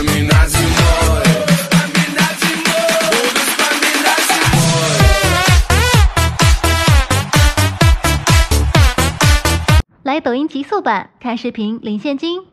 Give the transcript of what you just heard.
来抖音极速版看视频领现金。